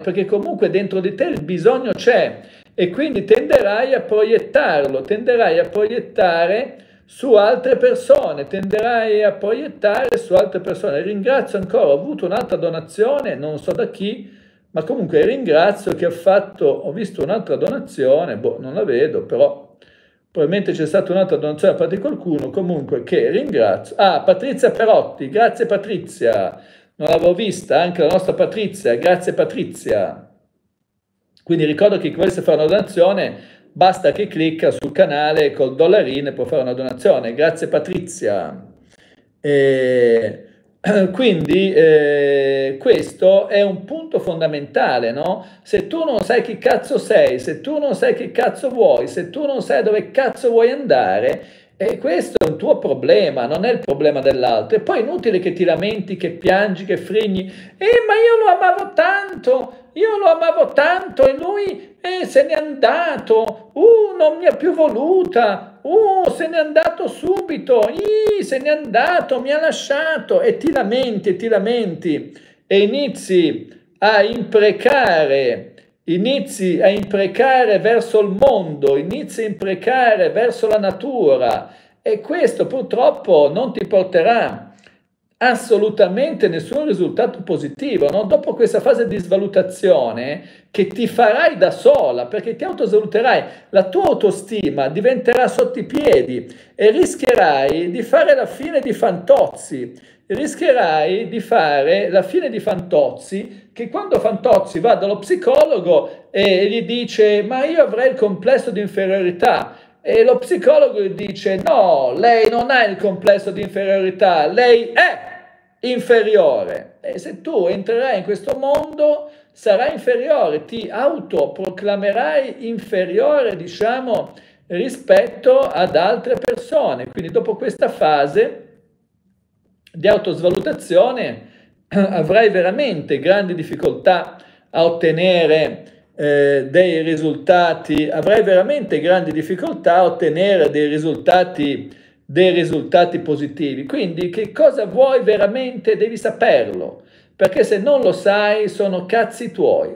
perché comunque dentro di te il bisogno c'è e quindi tenderai a proiettarlo, tenderai a proiettare su altre persone, tenderai a proiettare su altre persone. Ringrazio ancora, ho avuto un'altra donazione, non so da chi, ma comunque ringrazio che ha fatto, ho visto un'altra donazione, boh, non la vedo, però probabilmente c'è stata un'altra donazione da parte di qualcuno, comunque che ringrazio. Ah, Patrizia Perotti, grazie Patrizia, non l'avevo vista, anche la nostra Patrizia, grazie Patrizia. Quindi ricordo che chi volesse fare una donazione, basta che clicca sul canale col dollarino e può fare una donazione. Grazie Patrizia. E, quindi questo è un punto fondamentale, no? Se tu non sai chi cazzo sei, se tu non sai che cazzo vuoi, se tu non sai dove cazzo vuoi andare, questo è un tuo problema, non è il problema dell'altro. E poi è inutile che ti lamenti, che piangi, che frigni. Ma io lo amavo tanto e lui se n'è andato, non mi ha più voluta, se n'è andato subito, se n'è andato, mi ha lasciato, e ti lamenti e inizi a imprecare verso il mondo, inizi a imprecare verso la natura, e questo purtroppo non ti porterà assolutamente nessun risultato positivo, no? Dopo questa fase di svalutazione che ti farai da sola, perché ti autosvaluterai, la tua autostima diventerà sotto i piedi e rischierai di fare la fine di Fantozzi. Rischierai di fare la fine di Fantozzi, che quando Fantozzi va dallo psicologo e gli dice: ma io avrei il complesso di inferiorità, e lo psicologo gli dice: no, lei non ha il complesso di inferiorità, lei è inferiore. E se tu entrerai in questo mondo sarai inferiore, ti autoproclamerai inferiore, diciamo, rispetto ad altre persone. Quindi dopo questa fase di autosvalutazione avrai veramente grandi difficoltà a ottenere dei risultati, avrai veramente grandi difficoltà a ottenere dei risultati positivi. Quindi che cosa vuoi veramente devi saperlo, perché se non lo sai sono cazzi tuoi,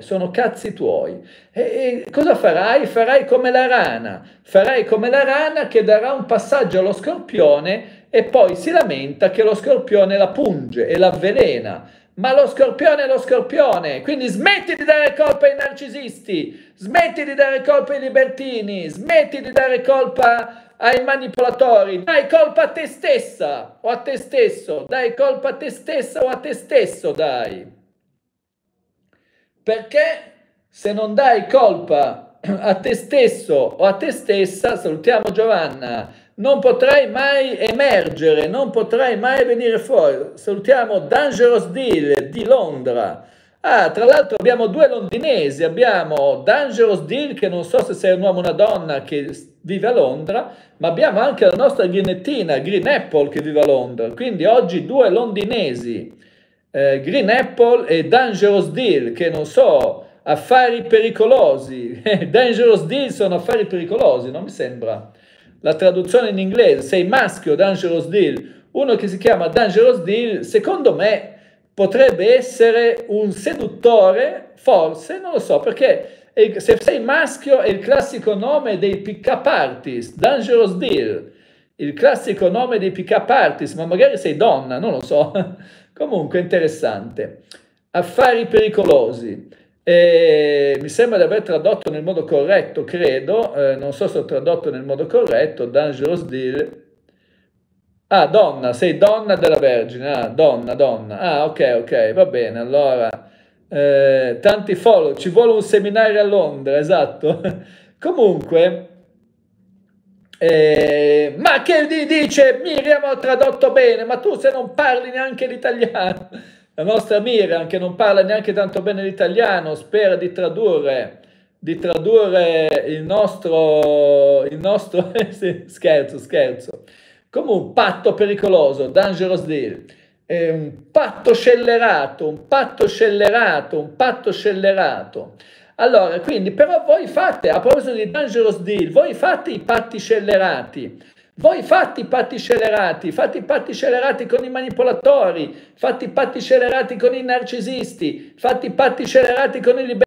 E cosa farai? Farai come la rana che darà un passaggio allo scorpione e poi si lamenta che lo scorpione la punge e la avvelena. Ma lo scorpione è lo scorpione, quindi smetti di dare colpa ai narcisisti, smetti di dare colpa ai libertini, smetti di dare colpa ai manipolatori, dai colpa a te stessa o a te stesso, dai colpa a te stessa o a te stesso, dai. Perché se non dai colpa a te stesso o a te stessa, salutiamo Giovanna, non potrai mai emergere, non potrai mai venire fuori. Salutiamo Dangerous Deal di Londra. Ah, tra l'altro abbiamo due londinesi, abbiamo Dangerous Deal, che non so se sei un uomo o una donna che vive a Londra, ma abbiamo anche la nostra ghinettina, Green Apple, che vive a Londra. Quindi oggi due londinesi, Green Apple e Dangerous Deal, che non so, affari pericolosi. Dangerous Deal sono affari pericolosi, non mi sembra la traduzione in inglese. Sei maschio, Dangerous Deal. Uno che si chiama Dangerous Deal, secondo me potrebbe essere un seduttore, forse, non lo so, perché se sei maschio è il classico nome dei pick-up artist, Dangerous Deal, il classico nome dei pick-up artist, ma magari sei donna, non lo so. Comunque interessante. Affari pericolosi. Mi sembra di aver tradotto nel modo corretto, credo, non so se ho tradotto nel modo corretto. Dangerous Deal. Ah, donna, sei donna della Vergine. Ah, donna. Ah, ok, va bene. Allora, tanti follow, ci vuole un seminario a Londra, esatto. Comunque, ma che dice Miriam, ho tradotto bene, ma tu se non parli neanche l'italiano. La nostra Miriam, che non parla neanche tanto bene l'italiano, spera di tradurre il nostro scherzo. Come un patto pericoloso, Dangerous Deal, un patto scellerato. Allora, quindi, però voi fate, a proposito di Dangerous Deal, voi fate i patti scellerati. Fate i patti scellerati con i manipolatori, fate i patti scellerati con i narcisisti, fate i patti scellerati con i libertini.